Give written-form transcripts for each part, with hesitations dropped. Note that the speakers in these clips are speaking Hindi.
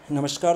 नमस्कार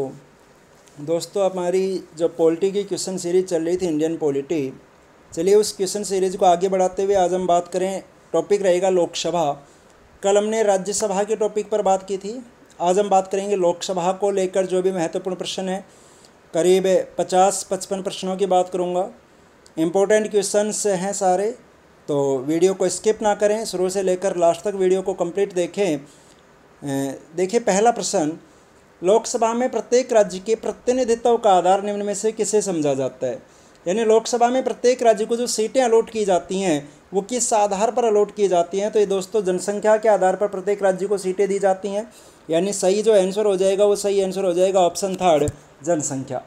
दोस्तों हमारी जो पॉलिटी की क्वेश्चन सीरीज़ चल रही थी इंडियन पॉलिटी। चलिए उस क्वेश्चन सीरीज़ को आगे बढ़ाते हुए आज हम बात करें। टॉपिक रहेगा लोकसभा। कल हमने राज्यसभा के टॉपिक पर बात की थी। आज हम बात करेंगे लोकसभा को लेकर जो भी महत्वपूर्ण प्रश्न है। करीब 50-55 प्रश्नों की बात करूँगा। इम्पोर्टेंट क्वेश्चंस हैं सारे, तो वीडियो को स्किप ना करें, शुरू से लेकर लास्ट तक वीडियो को कंप्लीट देखें। देखिए पहला प्रश्न, लोकसभा में प्रत्येक राज्य के प्रतिनिधित्व का आधार निम्न में से किसे समझा जाता है। यानी लोकसभा में प्रत्येक राज्य को जो सीटें अलॉट की जाती हैं वो किस आधार पर अलॉट की जाती हैं। तो ये दोस्तों जनसंख्या के आधार पर प्रत्येक राज्य को सीटें दी जाती हैं। यानी सही जो आंसर हो जाएगा वो सही आंसर हो जाएगा ऑप्शन थर्ड, जनसंख्या।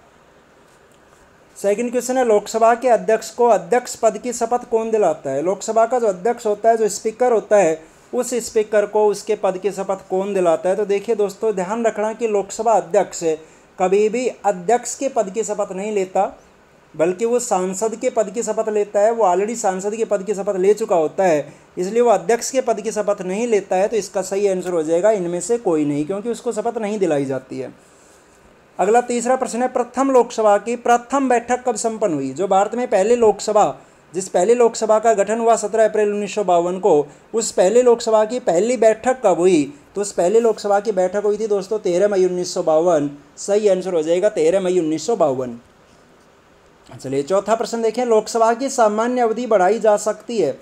सेकंड क्वेश्चन है, लोकसभा के अध्यक्ष को अध्यक्ष पद की शपथ कौन दिलाता है। लोकसभा का जो अध्यक्ष होता है, जो स्पीकर होता है, उस स्पीकर को उसके पद की शपथ कौन दिलाता है। तो देखिए दोस्तों, ध्यान रखना कि लोकसभा अध्यक्ष कभी भी अध्यक्ष के पद की शपथ नहीं लेता, बल्कि वो सांसद के पद की शपथ लेता है। वो ऑलरेडी सांसद के पद की शपथ ले चुका होता है, इसलिए वो अध्यक्ष के पद की शपथ नहीं लेता है। तो इसका सही आंसर हो जाएगा इनमें से कोई नहीं, क्योंकि उसको शपथ नहीं दिलाई जाती है। अगला तीसरा प्रश्न है, प्रथम लोकसभा की प्रथम बैठक कब संपन्न हुई। जो भारत में पहले लोकसभा, जिस पहले लोकसभा का गठन हुआ 17 अप्रैल 1952 को, उस पहले लोकसभा की पहली बैठक कब हुई। तो उस पहले लोकसभा की बैठक हुई थी दोस्तों 13 मई 1952। सही आंसर हो जाएगा 13 मई 1952। चलिए चौथा प्रश्न देखें, लोकसभा की सामान्य अवधि बढ़ाई जा सकती है।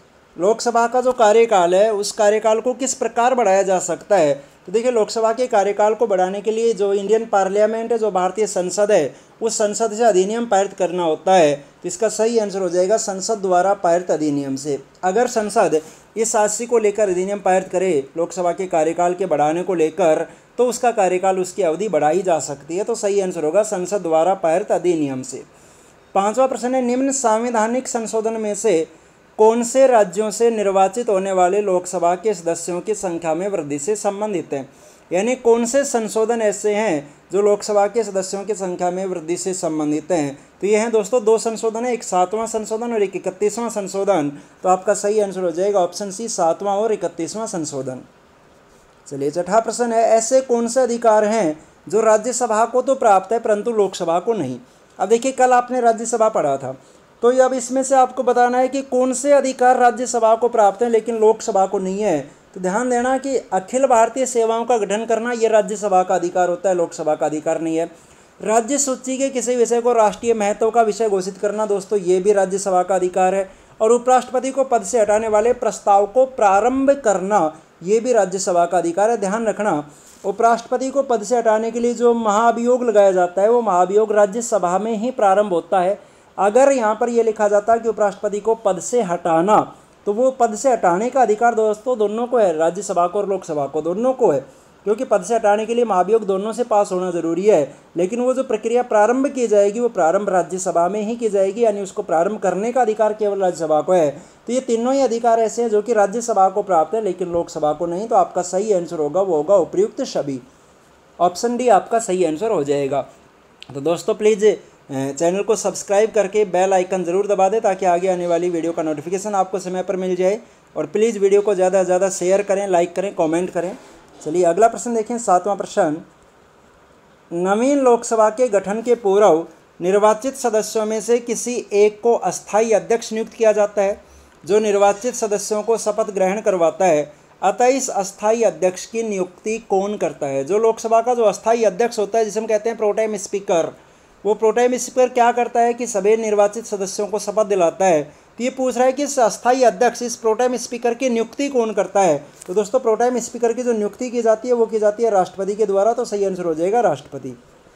लोकसभा का जो कार्यकाल है उस कार्यकाल को किस प्रकार बढ़ाया जा सकता है। तो देखिए लोकसभा के कार्यकाल को बढ़ाने के लिए जो इंडियन पार्लियामेंट है, जो भारतीय संसद है, उस संसद से अधिनियम पारित करना होता है। तो इसका सही आंसर हो जाएगा संसद द्वारा पारित अधिनियम से। अगर संसद इस राशि को लेकर अधिनियम पारित करे लोकसभा के कार्यकाल के बढ़ाने को लेकर, तो उसका कार्यकाल, उसकी अवधि बढ़ाई जा सकती है। तो सही आंसर होगा संसद द्वारा पारित अधिनियम से। पांचवा प्रश्न है, निम्न संवैधानिक संशोधन में से कौन से राज्यों से निर्वाचित होने वाले लोकसभा के सदस्यों की संख्या में वृद्धि से संबंधित हैं। यानी कौन से संशोधन ऐसे हैं जो लोकसभा के सदस्यों की संख्या में वृद्धि से संबंधित हैं। तो ये हैं दोस्तों दो संशोधन है, एक 7वां संशोधन और एक 31वां संशोधन। तो आपका सही आंसर हो जाएगा ऑप्शन सी, 7वां और 31वां संशोधन। चलिए छठा प्रश्न है, ऐसे कौन से अधिकार हैं जो राज्यसभा को तो प्राप्त है परंतु लोकसभा को नहीं। अब देखिए कल आपने राज्यसभा पढ़ा था, तो अब इसमें से आपको बताना है कि कौन से अधिकार राज्यसभा को प्राप्त हैं लेकिन लोकसभा को नहीं है। तो ध्यान देना कि अखिल भारतीय सेवाओं का गठन करना ये राज्यसभा का अधिकार होता है, लोकसभा का अधिकार नहीं है। राज्य सूची के किसी विषय को राष्ट्रीय महत्व का विषय घोषित करना दोस्तों ये भी राज्यसभा का अधिकार है। और उपराष्ट्रपति को पद से हटाने वाले प्रस्ताव को प्रारंभ करना ये भी राज्यसभा का अधिकार है। ध्यान रखना, उपराष्ट्रपति को पद से हटाने के लिए जो महाभियोग लगाया जाता है वो महाभियोग राज्यसभा में ही प्रारंभ होता है। अगर यहाँ पर यह लिखा जाता है कि उपराष्ट्रपति को पद से हटाना, तो वो पद से हटाने का अधिकार दोस्तों दोनों को है, राज्यसभा को और लोकसभा को, दोनों को है। क्योंकि पद से हटाने के लिए महाभियोग दोनों से पास होना जरूरी है। लेकिन वो जो प्रक्रिया प्रारंभ की जाएगी वो प्रारंभ राज्यसभा में ही की जाएगी, यानी उसको प्रारंभ करने का अधिकार केवल राज्यसभा को है। तो ये तीनों ही अधिकार ऐसे हैं जो कि राज्यसभा को प्राप्त है लेकिन लोकसभा को नहीं। तो आपका सही आंसर होगा वो होगा उपयुक्त सभी, ऑप्शन डी आपका सही आंसर हो जाएगा। तो दोस्तों प्लीज़ चैनल को सब्सक्राइब करके बेल आइकन ज़रूर दबा दें ताकि आगे आने वाली वीडियो का नोटिफिकेशन आपको समय पर मिल जाए। और प्लीज़ वीडियो को ज़्यादा से ज़्यादा शेयर करें, लाइक करें, कमेंट करें। चलिए अगला प्रश्न देखें, 7वां प्रश्न, नवीन लोकसभा के गठन के पूर्व निर्वाचित सदस्यों में से किसी एक को अस्थायी अध्यक्ष नियुक्त किया जाता है जो निर्वाचित सदस्यों को शपथ ग्रहण करवाता है। अतः इस अस्थायी अध्यक्ष की नियुक्ति कौन करता है। जो लोकसभा का जो अस्थायी अध्यक्ष होता है, जिसे हम कहते हैं प्रोटेम स्पीकर, वो प्रोटेम स्पीकर क्या करता है कि सभी निर्वाचित सदस्यों को शपथ दिलाता है। तो ये पूछ रहा है कि इस अस्थायी अध्यक्ष, इस प्रोटेम स्पीकर की नियुक्ति कौन करता है। तो दोस्तों प्रोटेम स्पीकर की जो नियुक्ति की जाती है वो की जाती है राष्ट्रपति के द्वारा। तो सही आंसर हो जाएगा राष्ट्रपति।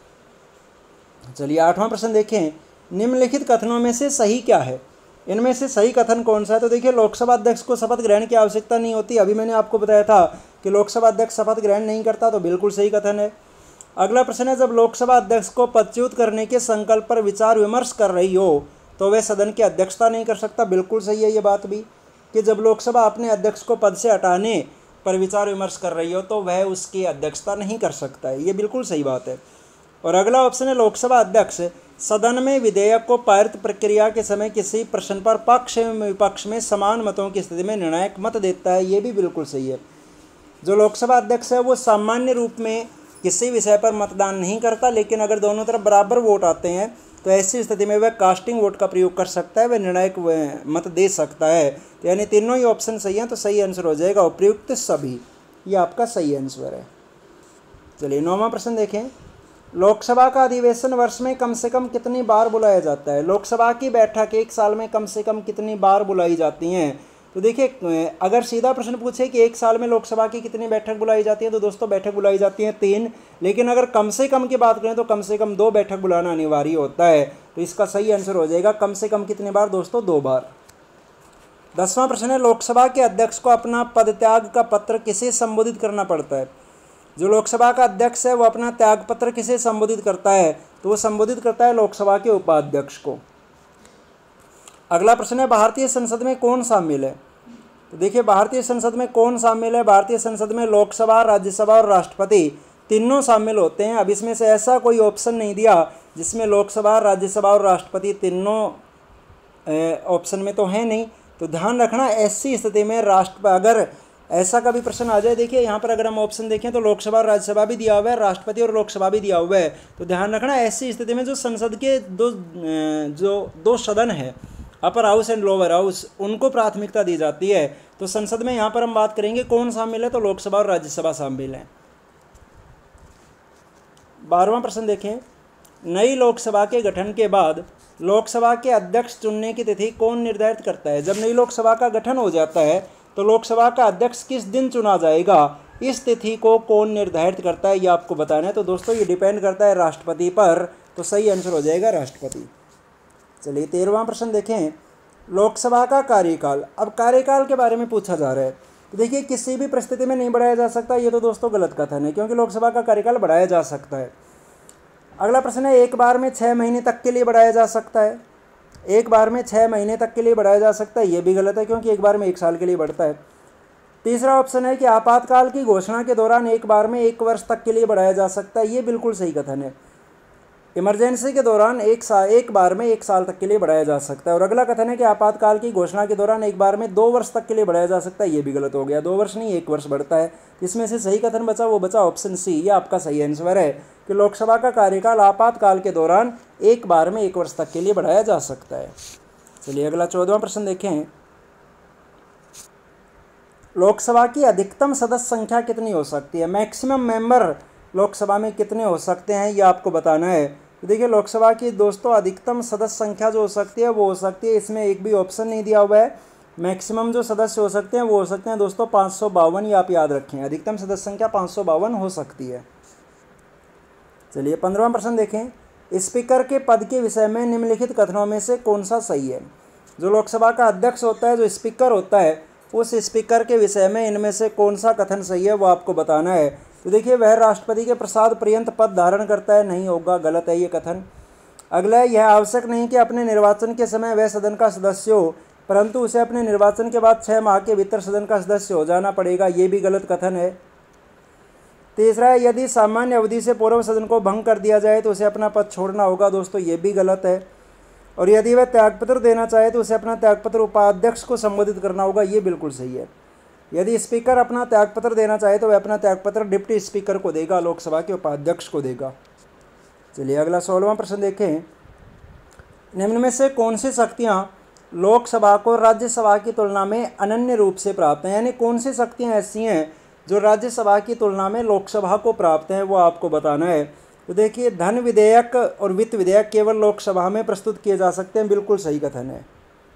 चलिए 8वां प्रश्न देखें, निम्नलिखित कथनों में से सही क्या है। इनमें से सही कथन कौन सा है। तो देखिए लोकसभा अध्यक्ष को शपथ ग्रहण की आवश्यकता नहीं होती। अभी मैंने आपको बताया था कि लोकसभा अध्यक्ष शपथ ग्रहण नहीं करता, तो बिल्कुल सही कथन है। अगला प्रश्न है, जब लोकसभा अध्यक्ष को पदच्युत करने के संकल्प पर विचार विमर्श कर रही हो तो वह सदन की अध्यक्षता नहीं कर सकता। बिल्कुल सही है ये बात भी, कि जब लोकसभा अपने अध्यक्ष को पद से हटाने पर विचार विमर्श कर रही हो तो वह उसकी अध्यक्षता नहीं कर सकता है। ये बिल्कुल सही बात है। और अगला ऑप्शन है, लोकसभा अध्यक्ष सदन में विधेयक को पारित प्रक्रिया के समय किसी प्रश्न पर पक्ष एवं विपक्ष में समान मतों की स्थिति में निर्णायक मत देता है। ये भी बिल्कुल सही है। जो लोकसभा अध्यक्ष है वो सामान्य रूप में किसी विषय पर मतदान नहीं करता, लेकिन अगर दोनों तरफ बराबर वोट आते हैं तो ऐसी स्थिति में वह कास्टिंग वोट का प्रयोग कर सकता है, वह निर्णायक मत दे सकता है। तो यानी तीनों ही ऑप्शन सही हैं, तो सही आंसर हो जाएगा उपयुक्त सभी, ये आपका सही आंसर है। चलिए 9वां प्रश्न देखें। लोकसभा का अधिवेशन वर्ष में कम से कम कितनी बार बुलाया जाता है? लोकसभा की बैठक एक साल में कम से कम कितनी बार बुलाई जाती हैं? तो देखिए, अगर सीधा प्रश्न पूछे कि एक साल में लोकसभा की कितनी बैठक बुलाई जाती है, तो दोस्तों बैठक बुलाई जाती हैं 3, लेकिन अगर कम से कम की बात करें तो कम से कम 2 बैठक बुलाना अनिवार्य होता है। तो इसका सही आंसर हो जाएगा कम से कम कितनी बार दोस्तों? 2 बार। 10वां प्रश्न है, लोकसभा के अध्यक्ष को अपना पदत्याग का पत्र किसे संबोधित करना पड़ता है? जो लोकसभा का अध्यक्ष है वो अपना त्यागपत्र किसे संबोधित करता है? तो वो संबोधित करता है लोकसभा के उपाध्यक्ष को। अगला प्रश्न है, भारतीय संसद में कौन शामिल है? तो देखिए, भारतीय संसद में कौन शामिल है? भारतीय संसद में लोकसभा, राज्यसभा और राष्ट्रपति तीनों शामिल होते हैं। अब इसमें से ऐसा कोई ऑप्शन नहीं दिया जिसमें लोकसभा, राज्यसभा और राष्ट्रपति तीनों ऑप्शन में तो है नहीं। तो ध्यान रखना, ऐसी स्थिति में अगर ऐसा कभी प्रश्न आ जाए, देखिए यहाँ पर अगर हम ऑप्शन देखें तो लोकसभा और राज्यसभा भी दिया हुआ है, राष्ट्रपति और लोकसभा भी दिया हुआ है। तो ध्यान रखना, ऐसी स्थिति में जो संसद के दो सदन है, upper house and lower house, उनको प्राथमिकता दी जाती है। तो संसद में यहाँ पर हम बात करेंगे कौन शामिल है, तो लोकसभा और राज्यसभा शामिल है। 12वां प्रश्न देखें। नई लोकसभा के गठन के बाद लोकसभा के अध्यक्ष चुनने की तिथि कौन निर्धारित करता है? जब नई लोकसभा का गठन हो जाता है तो लोकसभा का अध्यक्ष किस दिन चुना जाएगा, इस तिथि को कौन निर्धारित करता है, ये आपको बताना है। तो दोस्तों ये डिपेंड करता है राष्ट्रपति पर, तो सही आंसर हो जाएगा राष्ट्रपति। चलिए 13वां प्रश्न देखें। लोकसभा का कार्यकाल, अब कार्यकाल के बारे में पूछा जा रहा है। तो देखिए, किसी भी परिस्थिति में नहीं बढ़ाया जा सकता, ये तो दोस्तों गलत कथन है, क्योंकि लोकसभा का कार्यकाल बढ़ाया जा सकता है। अगला प्रश्न है, एक बार में 6 महीने तक के लिए बढ़ाया जा सकता है? एक बार में 6 महीने तक के लिए बढ़ाया जा सकता है, ये भी गलत है, क्योंकि एक बार में 1 साल के लिए बढ़ता है। तीसरा ऑप्शन है कि आपातकाल की घोषणा के दौरान एक बार में 1 वर्ष तक के लिए बढ़ाया जा सकता है, ये बिल्कुल सही कथन है। इमरजेंसी के दौरान एक बार में 1 साल तक के लिए बढ़ाया जा सकता है। और अगला कथन है कि आपातकाल की घोषणा के दौरान एक बार में 2 वर्ष तक के लिए बढ़ाया जा सकता है, ये भी गलत हो गया। 2 वर्ष नहीं, 1 वर्ष बढ़ता है। इसमें से सही कथन बचा, वो बचा ऑप्शन सी, ये आपका सही आंसर है कि लोकसभा का कार्यकाल आपातकाल के दौरान एक बार में 1 वर्ष तक के लिए बढ़ाया जा सकता है। चलिए अगला 14वां प्रश्न देखें। लोकसभा की अधिकतम सदस्य संख्या कितनी हो सकती है? मैक्सिमम मेंबर लोकसभा में कितने हो सकते हैं, ये आपको बताना है। तो देखिए, लोकसभा की दोस्तों अधिकतम सदस्य संख्या जो हो सकती है वो हो सकती है, इसमें एक भी ऑप्शन नहीं दिया हुआ है। मैक्सिमम जो सदस्य हो सकते हैं वो हो सकते हैं दोस्तों 552, ये आप याद रखें। अधिकतम सदस्य संख्या 552 हो सकती है। चलिए 15वां प्रश्न देखें। स्पीकर के पद के विषय में निम्नलिखित कथनों में से कौन सा सही है? जो लोकसभा का अध्यक्ष होता है, जो स्पीकर होता है, उस स्पीकर के विषय में इनमें से कौन सा कथन सही है वो आपको बताना है। तो देखिए, वह राष्ट्रपति के प्रसाद पर्यंत पद धारण करता है, नहीं होगा, गलत है ये कथन। अगला है, यह आवश्यक नहीं कि अपने निर्वाचन के समय वह सदन का सदस्य हो, परंतु उसे अपने निर्वाचन के बाद 6 माह के भीतर सदन का सदस्य हो जाना पड़ेगा, ये भी गलत कथन है। तीसरा है, यदि सामान्य अवधि से पूर्व सदन को भंग कर दिया जाए तो उसे अपना पद छोड़ना होगा, दोस्तों ये भी गलत है। और यदि वह त्यागपत्र देना चाहे तो उसे अपना त्यागपत्र उपाध्यक्ष को संबोधित करना होगा, ये बिल्कुल सही है। यदि स्पीकर अपना त्यागपत्र देना चाहे तो वह अपना त्यागपत्र डिप्टी स्पीकर को देगा, लोकसभा के उपाध्यक्ष को देगा। चलिए अगला 16वां प्रश्न देखें। निम्न में से कौन सी शक्तियाँ लोकसभा को राज्यसभा की तुलना में अनन्य रूप से प्राप्त हैं? यानी कौन सी शक्तियाँ ऐसी हैं जो राज्यसभा की तुलना में लोकसभा को प्राप्त हैं, वो आपको बताना है। तो देखिए, धन विधेयक और वित्त विधेयक केवल लोकसभा में प्रस्तुत किए जा सकते हैं, बिल्कुल सही कथन है।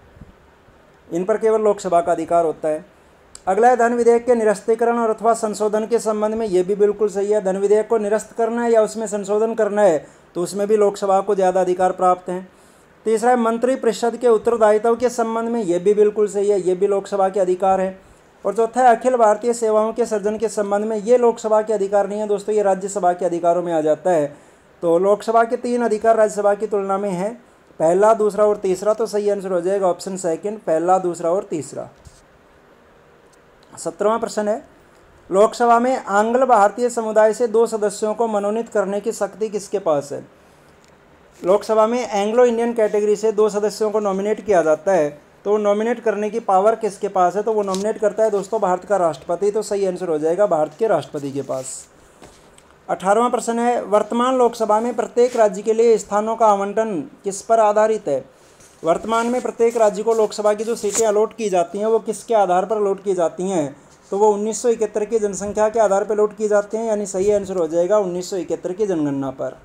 इन पर केवल लोकसभा का अधिकार होता है। अगला है, धन विधेयक के निरस्तीकरण और अथवा संशोधन के संबंध में, ये भी बिल्कुल सही है। धन विधेयक को निरस्त करना है या उसमें संशोधन करना है तो उसमें भी लोकसभा को ज़्यादा अधिकार प्राप्त हैं। तीसरा है, मंत्रिपरिषद के उत्तरदायित्व के संबंध में, ये भी बिल्कुल सही है, ये भी लोकसभा के अधिकार है। और चौथा है, अखिल भारतीय सेवाओं के सृजन के संबंध में, ये लोकसभा के अधिकार नहीं है दोस्तों, ये राज्यसभा के अधिकारों में आ जाता है। तो लोकसभा के 3 अधिकार राज्यसभा की तुलना में है, पहला, दूसरा और तीसरा। तो सही आंसर हो जाएगा ऑप्शन सेकंड, पहला, दूसरा और तीसरा। 17वां प्रश्न है, लोकसभा में आंग्ल भारतीय समुदाय से 2 सदस्यों को मनोनीत करने की शक्ति किसके पास है? लोकसभा में एंग्लो इंडियन कैटेगरी से 2 सदस्यों को नॉमिनेट किया जाता है, तो नॉमिनेट करने की पावर किसके पास है? तो वो नॉमिनेट करता है दोस्तों भारत का राष्ट्रपति। तो सही आंसर हो जाएगा भारत के राष्ट्रपति के पास। 18वां प्रश्न है, वर्तमान लोकसभा में प्रत्येक राज्य के लिए स्थानों का आवंटन किस पर आधारित है? वर्तमान में प्रत्येक राज्य को लोकसभा की जो सीटें अलॉट की जाती हैं वो किसके आधार पर अलॉट की जाती हैं? तो वो 1971 की जनसंख्या के आधार पर अलॉट की जाती हैं, यानी सही आंसर हो जाएगा 1971 की जनगणना पर।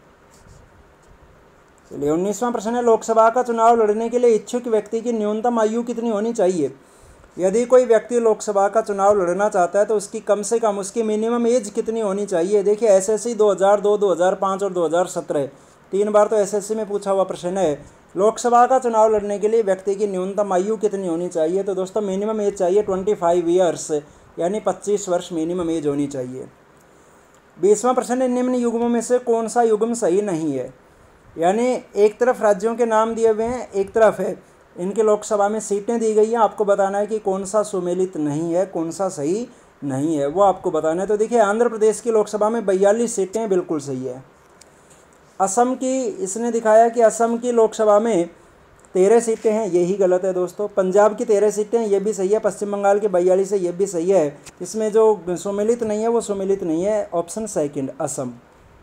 चलिए 19वां प्रश्न है, लोकसभा का चुनाव लड़ने के लिए इच्छुक व्यक्ति की न्यूनतम आयु कितनी होनी चाहिए? यदि कोई व्यक्ति लोकसभा का चुनाव लड़ना चाहता है तो उसकी कम से कम उसकी मिनिमम एज कितनी होनी चाहिए? देखिए एसएससी 2002, 2005 और 2017 3 बार तो एसएससी में पूछा हुआ प्रश्न है। लोकसभा का चुनाव लड़ने के लिए व्यक्ति की न्यूनतम आयु कितनी होनी चाहिए? तो दोस्तों मिनिमम एज चाहिए 25 ईयर्स, यानी 25 वर्ष मिनिमम एज होनी चाहिए। 20वां प्रश्न है, निम्न युग्मों में से कौन सा युग्म सही नहीं है? यानी एक तरफ राज्यों के नाम दिए हुए हैं, एक तरफ है इनके लोकसभा में सीटें दी गई हैं, आपको बताना है कि कौन सा सुमेलित नहीं है, कौन सा सही नहीं है, वो आपको बताना है। तो देखिए आंध्र प्रदेश की लोकसभा में 42 सीटें बिल्कुल सही है। असम की इसने दिखाया कि असम की लोकसभा में 13 सीटें हैं, यही गलत है दोस्तों। पंजाब की 13 सीटें हैं, ये भी सही है। पश्चिम बंगाल की 42 है, ये भी सही है। इसमें जो सुमेलित नहीं है वो सुमेलित नहीं है, ऑप्शन सेकंड असम।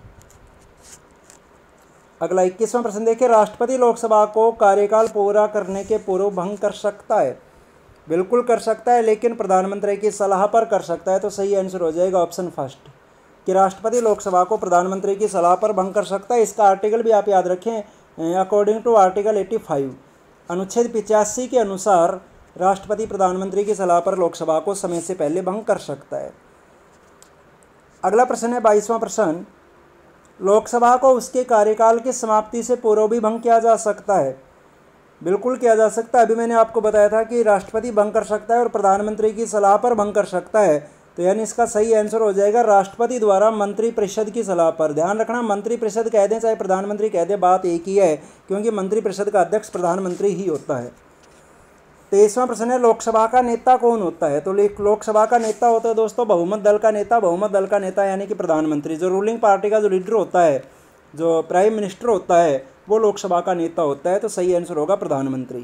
अगला 21वां प्रश्न देखिए, राष्ट्रपति लोकसभा को कार्यकाल पूरा करने के पूर्व भंग कर सकता है? बिल्कुल कर सकता है, लेकिन प्रधानमंत्री की सलाह पर कर सकता है। तो सही आंसर हो जाएगा ऑप्शन फर्स्ट कि राष्ट्रपति लोकसभा को प्रधानमंत्री की सलाह पर भंग कर सकता है। इसका आर्टिकल भी आप याद रखें, अकॉर्डिंग टू आर्टिकल 85 अनुच्छेद 85 के अनुसार राष्ट्रपति प्रधानमंत्री की सलाह पर लोकसभा को समय से पहले भंग कर सकता है। अगला प्रश्न है 22वां प्रश्न, लोकसभा को उसके कार्यकाल की समाप्ति से पूर्व भी भंग किया जा सकता है? बिल्कुल किया जा सकता है। अभी मैंने आपको बताया था कि राष्ट्रपति भंग कर सकता है और प्रधानमंत्री की सलाह पर भंग कर सकता है। तो यानी इसका सही आंसर हो जाएगा राष्ट्रपति द्वारा मंत्रिपरिषद की सलाह पर। ध्यान रखना, मंत्रिपरिषद कह दें चाहे प्रधानमंत्री कह दे, बात एक ही है, क्योंकि मंत्रिपरिषद का अध्यक्ष प्रधानमंत्री ही होता है। 23वां प्रश्न है, लोकसभा का नेता कौन होता है? तो लोकसभा का नेता होता है दोस्तों बहुमत दल का नेता। बहुमत दल का नेता यानी कि प्रधानमंत्री, जो रूलिंग पार्टी का जो लीडर होता है, जो प्राइम मिनिस्टर होता है, वो लोकसभा का नेता होता है। तो सही आंसर होगा प्रधानमंत्री।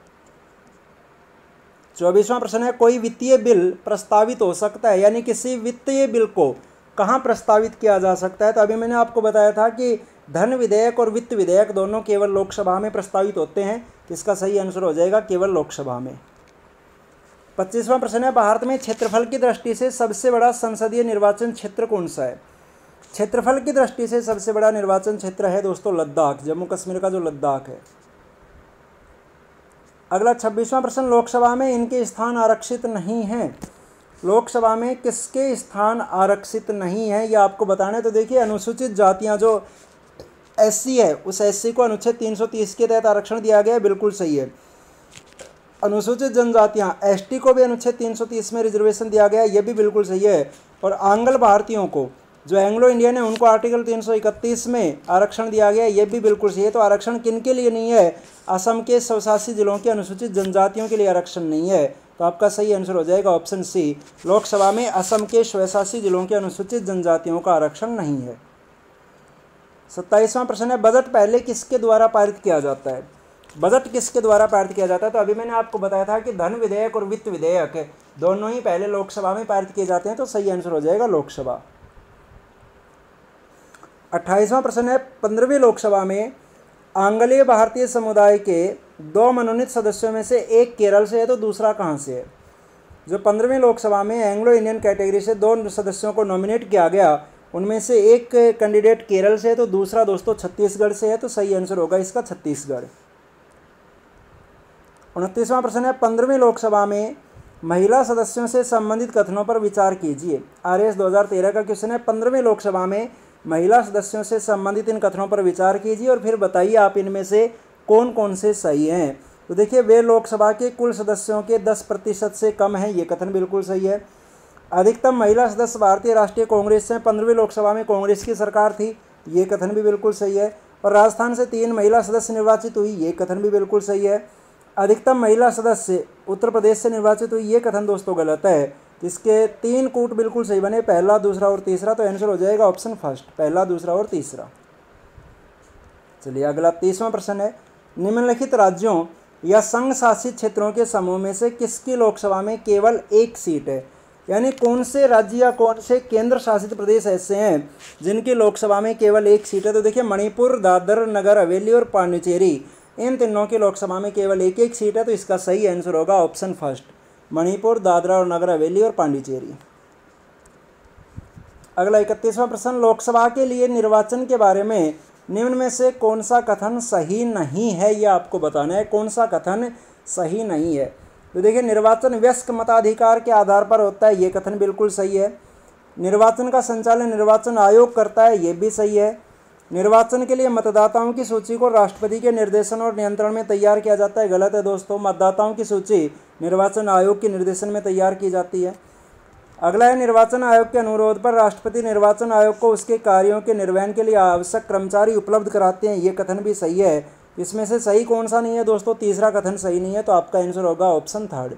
24वां प्रश्न है, कोई वित्तीय बिल प्रस्तावित हो सकता है? यानी किसी वित्तीय बिल को कहाँ प्रस्तावित किया जा सकता है? तो अभी मैंने आपको बताया था कि धन विधेयक और वित्त विधेयक दोनों केवल लोकसभा में प्रस्तावित होते हैं। इसका सही आंसर हो जाएगा केवल लोकसभा में। 25वां प्रश्न है, भारत में क्षेत्रफल की दृष्टि से सबसे बड़ा संसदीय निर्वाचन क्षेत्र कौन सा है? क्षेत्रफल की दृष्टि से सबसे बड़ा निर्वाचन क्षेत्र है दोस्तों लद्दाख, जम्मू कश्मीर का जो लद्दाख है। अगला 26वां प्रश्न, लोकसभा में इनके स्थान आरक्षित नहीं हैं। लोकसभा में किसके स्थान आरक्षित नहीं है ये आपको बताना है। तो देखिए अनुसूचित जातियां जो एससी है, उस एससी को अनुच्छेद 330 के तहत आरक्षण दिया गया है, बिल्कुल सही है। अनुसूचित जनजातियां एसटी को भी अनुच्छेद 330 में रिजर्वेशन दिया गया है, ये भी बिल्कुल सही है। और आंग्ल भारतीयों को, जो एंग्लो इंडियन है, उनको आर्टिकल 331 में आरक्षण दिया गया है, ये भी बिल्कुल सही है। तो आरक्षण किन के लिए नहीं है? असम के स्वशासी जिलों के अनुसूचित जनजातियों के लिए आरक्षण नहीं है। तो आपका सही आंसर हो जाएगा ऑप्शन सी, लोकसभा में असम के स्वशासी जिलों के अनुसूचित जनजातियों का आरक्षण नहीं है। 27वां प्रश्न है, बजट पहले किसके द्वारा पारित किया जाता है? बजट किसके द्वारा पारित किया जाता है? तो अभी मैंने आपको बताया था कि धन विधेयक और वित्त विधेयक दोनों ही पहले लोकसभा में पारित किए जाते हैं। तो सही आंसर हो जाएगा लोकसभा। 28वां प्रश्न है, 15वीं लोकसभा में आंग्लीय भारतीय समुदाय के 2 मनोनीत सदस्यों में से एक केरल से है, तो दूसरा कहाँ से है? जो 15वीं लोकसभा में एंग्लो इंडियन कैटेगरी से 2 सदस्यों को नॉमिनेट किया गया, उनमें से एक कैंडिडेट केरल से है, तो दूसरा दोस्तों छत्तीसगढ़ से है। तो सही आंसर होगा इसका छत्तीसगढ़। 29वां प्रश्न है, 15वीं लोकसभा में महिला सदस्यों से संबंधित कथनों पर विचार कीजिए। आरएस 2013 का क्वेश्चन है, 15वीं लोकसभा में महिला सदस्यों से संबंधित इन कथनों पर विचार कीजिए और फिर बताइए आप इनमें से कौन कौन से सही हैं। तो देखिए, वे लोकसभा के कुल सदस्यों के 10% से कम हैं, ये कथन बिल्कुल सही है। अधिकतम महिला सदस्य भारतीय राष्ट्रीय कांग्रेस से, 15वीं लोकसभा में कांग्रेस की सरकार थी, ये कथन भी बिल्कुल सही है। और राजस्थान से 3 महिला सदस्य निर्वाचित हुई, ये कथन भी बिल्कुल सही है। अधिकतम महिला सदस्य उत्तर प्रदेश से निर्वाचित हुई, ये कथन दोस्तों गलत है। इसके 3 कूट बिल्कुल सही बने, पहला, दूसरा और तीसरा। तो आंसर हो जाएगा ऑप्शन फर्स्ट, पहला, दूसरा और तीसरा। चलिए अगला 30वां प्रश्न है, निम्नलिखित राज्यों या संघ शासित क्षेत्रों के समूह में से किसकी लोकसभा में केवल 1 सीट है? यानी कौन से राज्य या कौन से केंद्र शासित प्रदेश ऐसे हैं जिनकी लोकसभा में केवल एक सीट है? तो देखिए मणिपुर, दादर नगर हवेली और पांडिचेरी, इन तीनों की लोकसभा में केवल एक एक सीट है। तो इसका सही आंसर होगा ऑप्शन फर्स्ट, मणिपुर, दादरा और नगर हवेली और पांडिचेरी। अगला 31वां प्रश्न, लोकसभा के लिए निर्वाचन के बारे में निम्न में से कौन सा कथन सही नहीं है? यह आपको बताना है कौन सा कथन सही नहीं है। तो देखिए निर्वाचन वयस्क मताधिकार के आधार पर होता है, ये कथन बिल्कुल सही है। निर्वाचन का संचालन निर्वाचन आयोग करता है, ये भी सही है। निर्वाचन के लिए मतदाताओं की सूची को राष्ट्रपति के निर्देशन और नियंत्रण में तैयार किया जाता है, गलत है दोस्तों। मतदाताओं की सूची निर्वाचन आयोग के निर्देशन में तैयार की जाती है। अगला है, निर्वाचन आयोग के अनुरोध पर राष्ट्रपति निर्वाचन आयोग को उसके कार्यों के निर्वहन के लिए आवश्यक कर्मचारी उपलब्ध कराते हैं, ये कथन भी सही है। इसमें से सही कौन सा नहीं है दोस्तों? तीसरा कथन सही नहीं है, तो आपका आंसर होगा ऑप्शन थर्ड।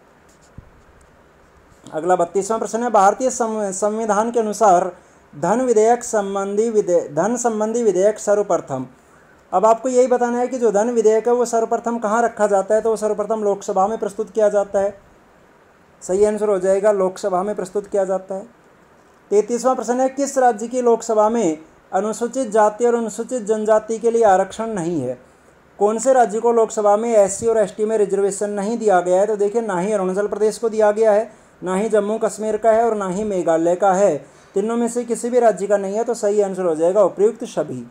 अगला 32वां प्रश्न है, भारतीय संविधान के अनुसार धन संबंधी विधेयक सर्वप्रथम। अब आपको यही बताना है कि जो धन विधेयक है वो सर्वप्रथम कहाँ रखा जाता है? तो वो सर्वप्रथम लोकसभा में प्रस्तुत किया जाता है। सही आंसर हो जाएगा लोकसभा में प्रस्तुत किया जाता है। 33वां प्रश्न है, किस राज्य की लोकसभा में अनुसूचित जाति और अनुसूचित जनजाति के लिए आरक्षण नहीं है? कौन से राज्य को लोकसभा में एससी और एसटी में रिजर्वेशन नहीं दिया गया है? तो देखिए ना ही अरुणाचल प्रदेश को दिया गया है, ना ही जम्मू कश्मीर का है और ना ही मेघालय का है। तीनों में से किसी भी राज्य का नहीं है, तो सही आंसर हो जाएगा उपयुक्त सभी।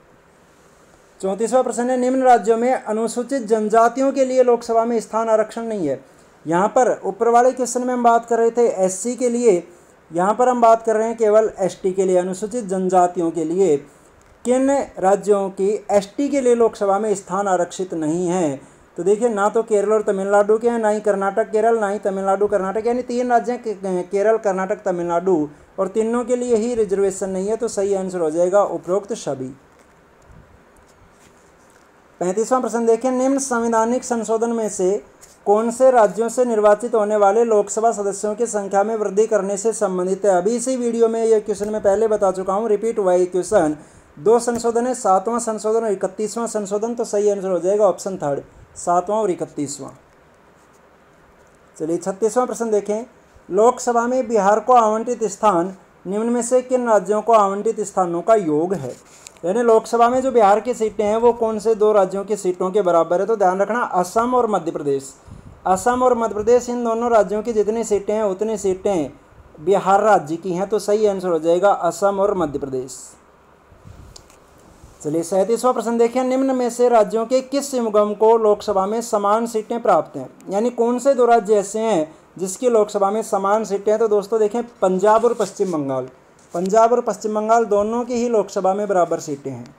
34वां प्रश्न है, निम्न राज्यों में अनुसूचित जनजातियों के लिए लोकसभा में स्थान आरक्षण नहीं है। यहाँ पर ऊपर वाले क्वेश्चन में हम बात कर रहे थे एससी के लिए, यहाँ पर हम बात कर रहे हैं केवल एसटी के लिए, अनुसूचित जनजातियों के लिए। किन राज्यों की एसटी के लिए लोकसभा में स्थान आरक्षित नहीं है? तो देखिए ना तो केरल और तमिलनाडु के हैं, ना ही कर्नाटक केरल, ना ही तमिलनाडु कर्नाटक, यानी 3 राज्य केरल, कर्नाटक, तमिलनाडु, और तीनों के लिए ही रिजर्वेशन नहीं है। तो सही आंसर हो जाएगा उपरोक्त सभी। 35वां प्रश्न देखिए, निम्न संवैधानिक संशोधन में से कौन से राज्यों से निर्वाचित होने वाले लोकसभा सदस्यों की संख्या में वृद्धि करने से संबंधित है? अभी इसी वीडियो में यह क्वेश्चन मैं पहले बता चुका हूँ, रिपीट हुआ ये क्वेश्चन। 2 संशोधन है, 7वां संशोधन और 31वां संशोधन। तो सही आंसर हो जाएगा ऑप्शन थर्ड, 7वां और 31वां। चलिए 36वां प्रश्न देखें, लोकसभा में बिहार को आवंटित स्थान निम्न में से किन राज्यों को आवंटित स्थानों का योग है? यानी लोकसभा में जो बिहार की सीटें हैं वो कौन से 2 राज्यों की सीटों के बराबर है? तो ध्यान रखना असम और मध्य प्रदेश। असम और मध्य प्रदेश, इन दोनों राज्यों की जितनी सीटें हैं उतनी सीटें बिहार राज्य की हैं। तो सही आंसर हो जाएगा असम और मध्य प्रदेश। चलिए 37वां प्रश्न देखिए, निम्न में से राज्यों के किस निगम को लोकसभा में समान सीटें प्राप्त हैं? यानी कौन से 2 राज्य ऐसे हैं जिसकी लोकसभा में समान सीटें हैं? तो दोस्तों देखें पंजाब और पश्चिम बंगाल। पंजाब और पश्चिम बंगाल दोनों की ही लोकसभा में बराबर सीटें हैं।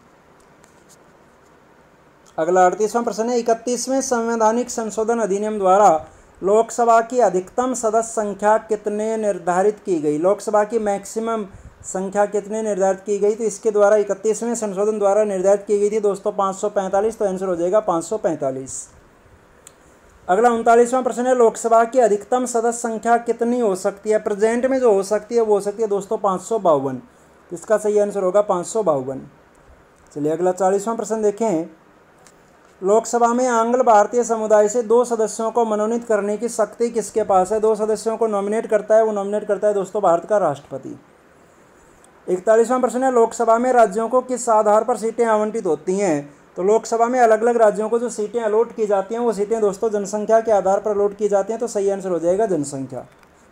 अगला 38वां प्रश्न है, 31वें संवैधानिक संशोधन अधिनियम द्वारा लोकसभा की अधिकतम सदस्य संख्या कितने निर्धारित की गई? लोकसभा की मैक्सिमम संख्या कितने निर्धारित की गई? तो इसके द्वारा 31वें संशोधन द्वारा निर्धारित की गई थी दोस्तों 545। तो आंसर हो जाएगा 545। अगला 39वां प्रश्न है, लोकसभा की अधिकतम सदस्य संख्या कितनी हो सकती है? प्रेजेंट में जो हो सकती है वो हो सकती है दोस्तों 552। इसका सही आंसर होगा 552। चलिए अगला 40वां प्रश्न देखें, लोकसभा में आंग्ल भारतीय समुदाय से 2 सदस्यों को मनोनीत करने की शक्ति किसके पास है? 2 सदस्यों को नॉमिनेट करता है, वो नॉमिनेट करता है दोस्तों भारत का राष्ट्रपति। 41वां प्रश्न है, लोकसभा में राज्यों को किस आधार पर सीटें आवंटित होती हैं? तो लोकसभा में अलग अलग राज्यों को जो सीटें अलॉट की जाती हैं वो सीटें दोस्तों जनसंख्या के आधार पर अलॉट की जाती हैं। तो सही आंसर हो जाएगा जनसंख्या।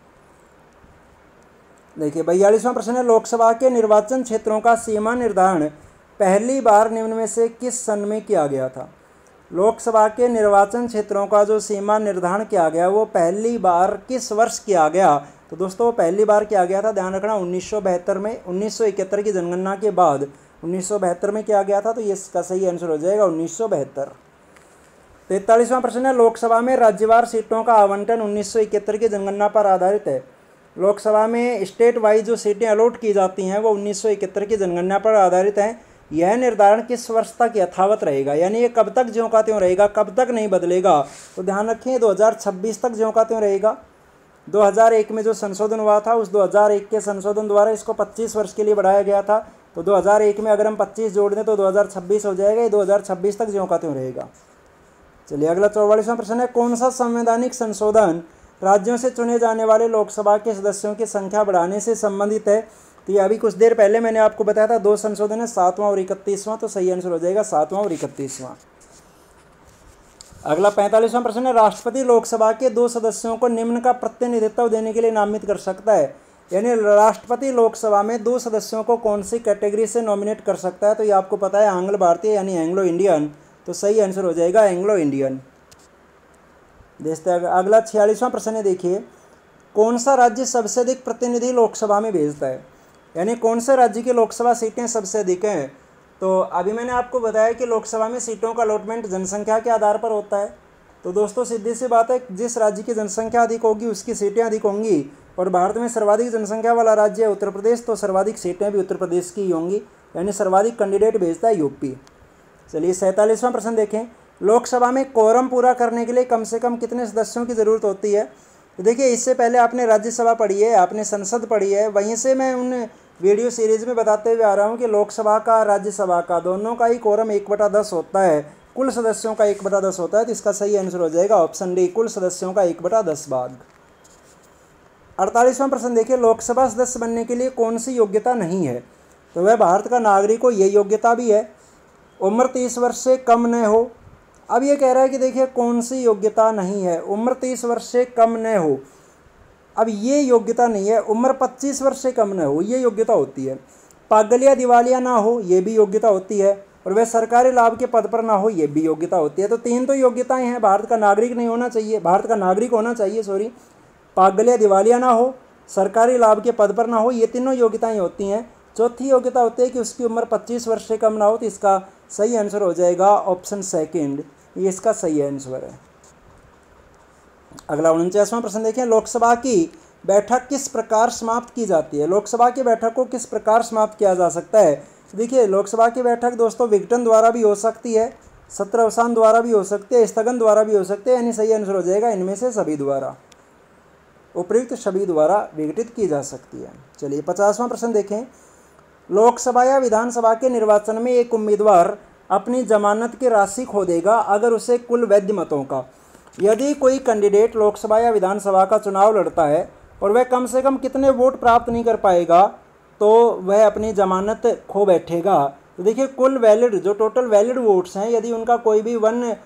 देखिए 42वां प्रश्न है, लोकसभा के निर्वाचन क्षेत्रों का सीमा निर्धारण पहली बार निम्न में से किस सन में किया गया था? लोकसभा के निर्वाचन क्षेत्रों का जो सीमा निर्धारण किया गया वो पहली बार किस वर्ष किया गया? तो दोस्तों वो पहली बार किया गया था, ध्यान रखना 1972 में। 1971 की जनगणना के बाद 1972 में किया गया था। तो ये इसका सही आंसर हो जाएगा 1972। 43वां प्रश्न है, लोकसभा में राज्यवार सीटों का आवंटन 1971 की जनगणना पर आधारित है। लोकसभा में स्टेट वाइज जो सीटें अलॉट की जाती हैं वो 1971 की जनगणना पर आधारित हैं। यह निर्धारण किस वर्ष तक यथावत रहेगा? यानी ये कब तक ज्यों का त्यों रहेगा, कब तक नहीं बदलेगा? तो ध्यान रखें 2026 तक ज्यों का त्यों रहेगा। 2001 में जो संशोधन हुआ था उस 2001 के संशोधन द्वारा इसको 25 वर्ष के लिए बढ़ाया गया था। तो 2001 में अगर हम 25 जोड़ दें तो 2026 हो जाएगा। ये 2026 तक ज्यों का त्यों रहेगा। चलिए अगला 44वां प्रश्न है, कौन सा संवैधानिक संशोधन राज्यों से चुने जाने वाले लोकसभा के सदस्यों की संख्या बढ़ाने से संबंधित है। तो ये अभी कुछ देर पहले मैंने आपको बताया था 2 संशोधन है, 7वां और 31वां। तो सही आंसर हो जाएगा 7वां और 31वां। अगला 45वां प्रश्न है, राष्ट्रपति लोकसभा के 2 सदस्यों को निम्न का प्रतिनिधित्व देने के लिए नामित कर सकता है। यानी राष्ट्रपति लोकसभा में 2 सदस्यों को कौन सी कैटेगरी से नॉमिनेट कर सकता है? तो ये आपको पता है, आंग्ल भारतीय यानी एंग्लो इंडियन। तो सही आंसर हो जाएगा एंग्लो इंडियन। देखते हैं अगला 46वां प्रश्न है, देखिए कौन सा राज्य सबसे अधिक प्रतिनिधि लोकसभा में भेजता है? यानी कौन से राज्य की लोकसभा सीटें सबसे अधिक हैं? तो अभी मैंने आपको बताया कि लोकसभा में सीटों का अलॉटमेंट जनसंख्या के आधार पर होता है। तो दोस्तों सीधी सी बात है, जिस राज्य की जनसंख्या अधिक होगी उसकी सीटें अधिक होंगी। और भारत में सर्वाधिक जनसंख्या वाला राज्य है उत्तर प्रदेश, तो सर्वाधिक सीटें भी उत्तर प्रदेश की ही होंगी। यानी सर्वाधिक कैंडिडेट भेजता है यूपी। चलिए 47वां प्रश्न देखें, लोकसभा में कोरम पूरा करने के लिए कम से कम कितने सदस्यों की ज़रूरत होती है? तो देखिए इससे पहले आपने राज्यसभा पढ़ी है, आपने संसद पढ़ी है, वहीं से मैं उन वीडियो सीरीज़ में बताते हुए आ रहा हूँ कि लोकसभा का राज्यसभा का दोनों का ही कोरम 1/10 होता है, कुल सदस्यों का 1/10 होता है। तो इसका सही आंसर हो जाएगा ऑप्शन डी, कुल सदस्यों का 1/10 भाग। 48वां प्रश्न देखिए, लोकसभा सदस्य बनने के लिए कौन सी योग्यता नहीं है? तो वह भारत का नागरिक हो, ये योग्यता भी है। उम्र 30 वर्ष से कम न हो। अब ये कह रहा है कि देखिए कौन सी योग्यता नहीं है, उम्र 30 वर्ष से कम न हो। अब ये योग्यता नहीं है। उम्र 25 वर्ष से कम न हो, ये योग्यता होती है। पागल या दिवालिया ना हो, ये भी योग्यता होती है। और वह सरकारी लाभ के पद पर ना हो, ये भी योग्यता होती है। तो 3 तो योग्यताएं हैं। भारत का नागरिक नहीं होना चाहिए, भारत का नागरिक होना चाहिए, सॉरी, पागल या दिवालिया ना हो, सरकारी लाभ के पद पर ना हो, ये तीनों योग्यताएं होती हैं। चौथी योग्यता होती है कि उसकी उम्र 25 वर्ष से कम ना हो। तो इसका सही आंसर हो जाएगा ऑप्शन सेकंड, ये इसका सही आंसर है। अगला 49वां प्रश्न देखें, लोकसभा की बैठक किस प्रकार समाप्त की जाती है? लोकसभा की बैठक को किस प्रकार समाप्त किया जा सकता है? देखिए लोकसभा की बैठक दोस्तों विघटन द्वारा भी हो सकती है, सत्र अवसान द्वारा भी हो सकती है, स्थगन द्वारा भी हो सकती है। यानी सही आंसर हो जाएगा इनमें से सभी द्वारा, उपयुक्त सभी द्वारा विघटित की जा सकती है। चलिए 50वां प्रश्न देखें, लोकसभा या विधानसभा के निर्वाचन में एक उम्मीदवार अपनी जमानत की राशि खो देगा अगर उसे कुल वैध मतों का, यदि कोई कैंडिडेट लोकसभा या विधानसभा का चुनाव लड़ता है और वह कम से कम कितने वोट प्राप्त नहीं कर पाएगा तो वह अपनी जमानत खो बैठेगा। तो देखिए कुल वैलिड, जो टोटल वैलिड वोट्स हैं, यदि उनका कोई भी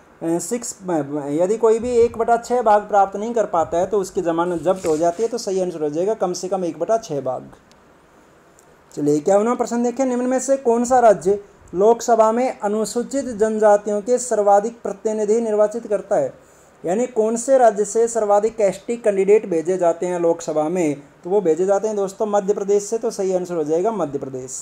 1/6 भाग प्राप्त नहीं कर पाता है तो उसकी जमानत जब्त हो जाती है। तो सही आंसर हो जाएगा कम से कम 1/6 भाग। चलिए 51वां प्रश्न देखें, निम्न में से कौन सा राज्य लोकसभा में अनुसूचित जनजातियों के सर्वाधिक प्रतिनिधि निर्वाचित करता है? यानी कौन से राज्य से सर्वाधिक एसटी कैंडिडेट भेजे जाते हैं लोकसभा में? तो वो भेजे जाते हैं दोस्तों मध्य प्रदेश से। तो सही आंसर हो जाएगा मध्य प्रदेश।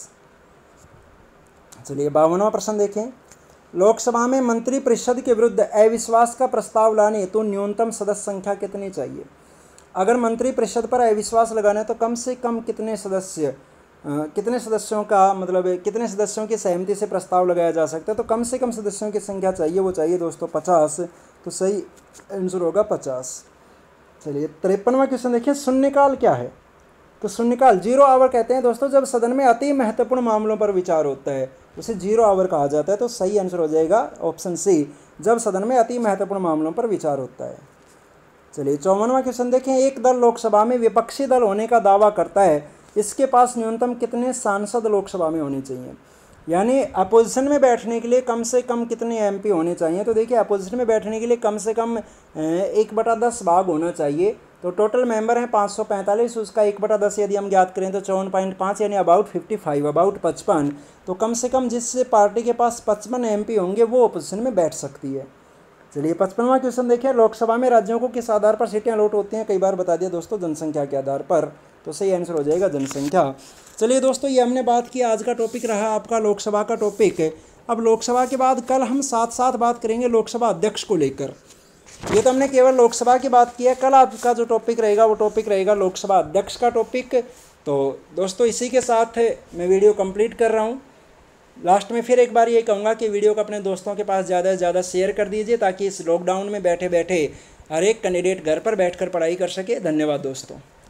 चलिए 52वां प्रश्न देखें, लोकसभा में मंत्रिपरिषद के विरुद्ध अविश्वास का प्रस्ताव लाने हेतु न्यूनतम सदस्य संख्या कितनी चाहिए? अगर मंत्रिपरिषद पर अविश्वास लगाना है तो कम से कम कितने सदस्यों का मतलब कितने सदस्यों की सहमति से प्रस्ताव लगाया जा सकता है? तो कम से कम सदस्यों की संख्या चाहिए, वो चाहिए दोस्तों 50। तो सही आंसर होगा 50। चलिए 53वां क्वेश्चन देखिए, शून्यकाल क्या है? तो शून्यकाल 0 आवर कहते हैं दोस्तों जब सदन में अति महत्वपूर्ण मामलों पर विचार होता है, उसे 0 आवर कहा जाता है। तो सही आंसर हो जाएगा ऑप्शन सी, जब सदन में अति महत्वपूर्ण मामलों पर विचार होता है। चलिए 54वां क्वेश्चन देखें, एक दल लोकसभा में विपक्षी दल होने का दावा करता है, इसके पास न्यूनतम कितने सांसद लोकसभा में होने चाहिए? यानी अपोजिशन में बैठने के लिए कम से कम कितने एमपी होने चाहिए? तो देखिए अपोजिशन में बैठने के लिए कम से कम 1/10 भाग होना चाहिए। तो टोटल मेंबर हैं 545, उसका 1/10 यदि हम ज्ञात करें तो 54.5 यानी अबाउट 55, अबाउट 55। तो कम से कम जिस पार्टी के पास 55 एमपी होंगे वो अपोजिशन में बैठ सकती है। चलिए 55वां क्वेश्चन देखिए, लोकसभा में राज्यों को किस आधार पर सीटें अलॉट होती हैं? कई बार बता दिया दोस्तों, जनसंख्या के आधार पर। तो सही आंसर हो जाएगा जनसंख्या। चलिए दोस्तों, ये हमने बात की, आज का टॉपिक रहा आपका लोकसभा का टॉपिक। अब लोकसभा के बाद कल हम साथ साथ बात करेंगे लोकसभा अध्यक्ष को लेकर। ये तो हमने केवल लोकसभा की बात की है, कल आपका जो टॉपिक रहेगा वो टॉपिक रहेगा लोकसभा अध्यक्ष का टॉपिक। तो दोस्तों इसी के साथ मैं वीडियो कंप्लीट कर रहा हूँ। लास्ट में फिर एक बार ये कहूँगा कि वीडियो को अपने दोस्तों के पास ज़्यादा से ज़्यादा शेयर कर दीजिए, ताकि इस लॉकडाउन में बैठे बैठे हर एक कैंडिडेट घर पर बैठकर पढ़ाई कर सके। धन्यवाद दोस्तों।